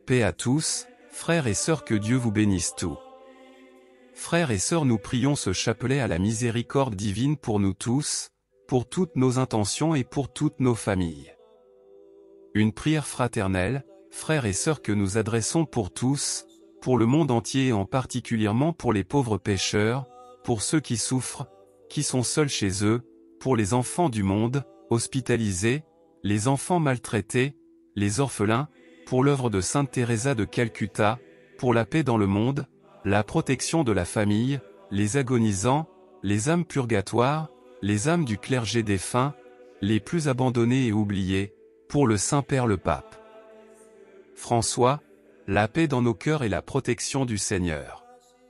Paix à tous, frères et sœurs, que Dieu vous bénisse tous. Frères et sœurs, nous prions ce chapelet à la miséricorde divine pour nous tous, pour toutes nos intentions et pour toutes nos familles. Une prière fraternelle, frères et sœurs, que nous adressons pour tous, pour le monde entier et en particulièrement pour les pauvres pécheurs, pour ceux qui souffrent, qui sont seuls chez eux, pour les enfants du monde, hospitalisés, les enfants maltraités, les orphelins, pour l'œuvre de Sainte Teresa de Calcutta, pour la paix dans le monde, la protection de la famille, les agonisants, les âmes purgatoires, les âmes du clergé défunt, les plus abandonnés et oubliés, pour le Saint-Père le Pape François, la paix dans nos cœurs et la protection du Seigneur.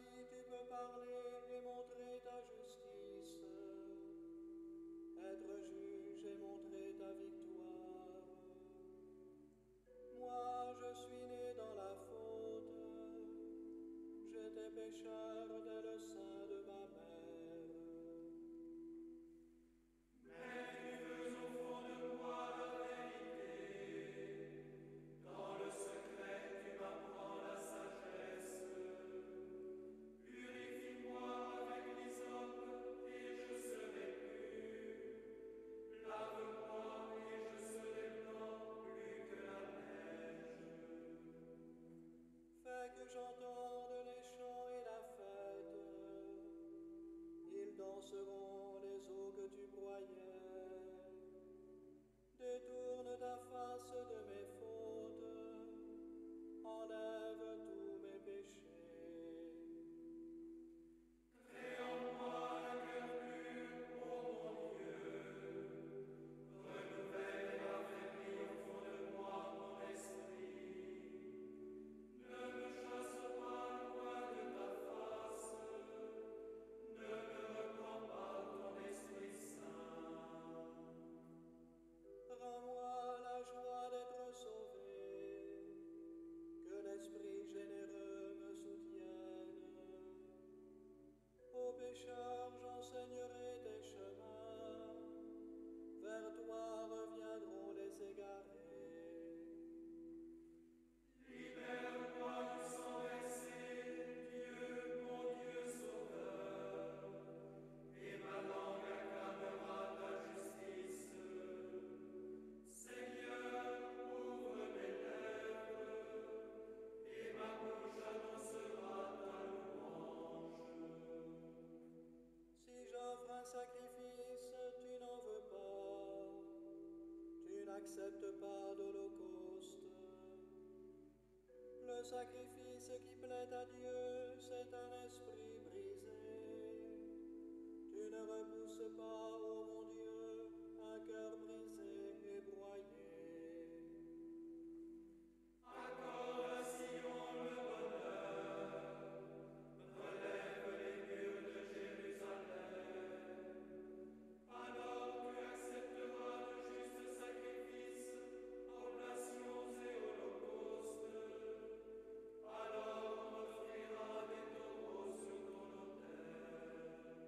J'entende les chants et la fête, ils danseront les eaux que tu broyais. Détourne ta face de mes fautes, enlève tous mes péchés. Crée en moi un cœur pur, ô mon Dieu, renouvelle et affermis au fond de moi mon esprit. Ne me chasse pas loin de ta face, ne me reprends pas ton Esprit Saint. Rends-moi la joie d'être sauvé, que l'Esprit généreux me soutienne. Aux pécheurs j'enseignerai tes chemins, vers toi reviendront les égarés. Libère-moi du sang versé, Dieu, mon Dieu sauveur, et ma langue acclamera ta justice. Seigneur, ouvre mes lèvres, et ma bouche annoncera ta louange. Si j'offre un sacrifice, tu n'en veux pas, tu n'acceptes pas d'holocauste. Le sacrifice qui plaît à Dieu, c'est un esprit brisé. Tu ne repousses pas, ô mon Dieu, un cœur brisé et broyé. Accorde à Sion le bonheur, relève les murs de Jérusalem. Alors tu accepteras de justes sacrifices, oblations et holocaustes. Alors on offrira des taureaux sur ton autel.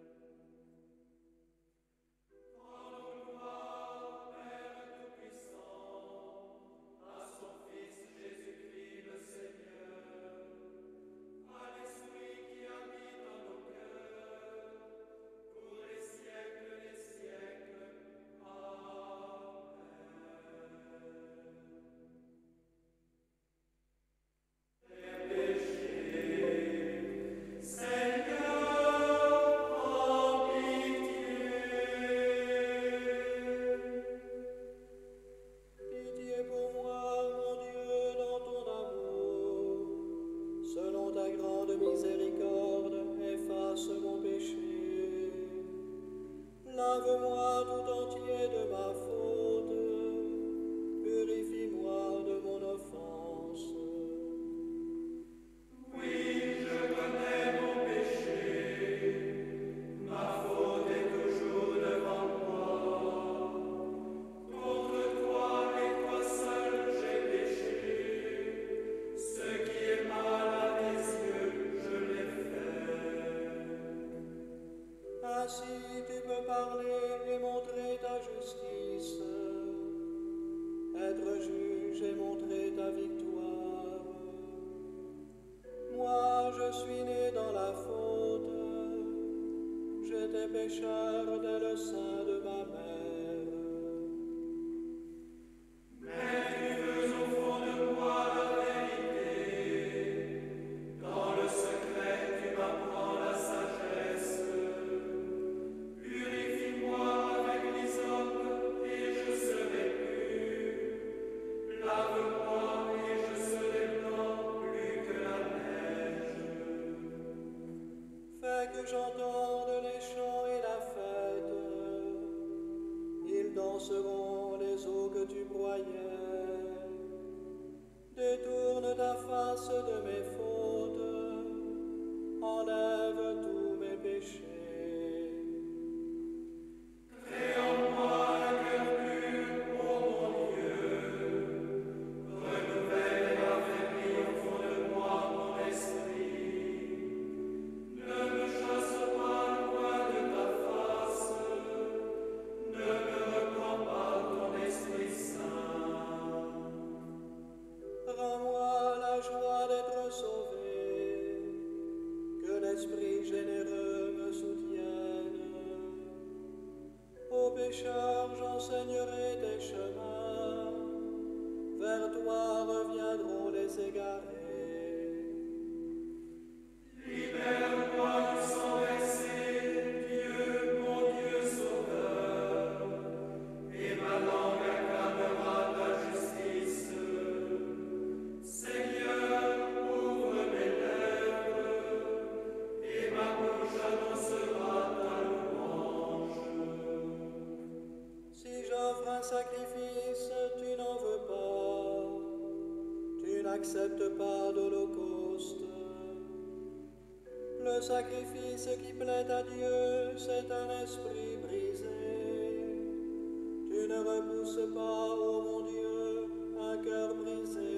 Rendons gloire, Père Tout-Puissant, à son Fils Jésus-Christ le Seigneur, à l'Esprit qui habite en nos cœurs, pour les siècles des siècles. Amen. Les péchés, Seigneur, en pitié. Pitié pour moi, mon Dieu, dans ton amour. Selon ta grande miséricorde, efface mon péché. Lave-moi tout entier de ma faute. Purifie-moi de mon offense. Oui, je connais mon péché. Ma faute est toujours devant moi. Contre toi et toi seul j'ai péché. Ce qui est mal à tes yeux, je l'ai fait. Ainsi tu peux parler et montrer ta justice, être juge et montrer ta victoire. suis né dans la faute, j'étais pécheur dès le sein de ma mère. Que j'entende les chants et la fête, ils danseront les eaux que tu broyais. Détourne ta face de mes fautes, enlève tous mes péchés. Rends-moi la joie d'être sauvé, que l'Esprit généreux me soutienne. Aux pécheurs j'enseignerai tes chemins, vers toi reviendront les égarés. Un sacrifice, tu n'en veux pas, tu n'acceptes pas d'holocauste. Le sacrifice qui plaît à Dieu, c'est un esprit brisé. Tu ne repousses pas, ô mon Dieu, un cœur brisé.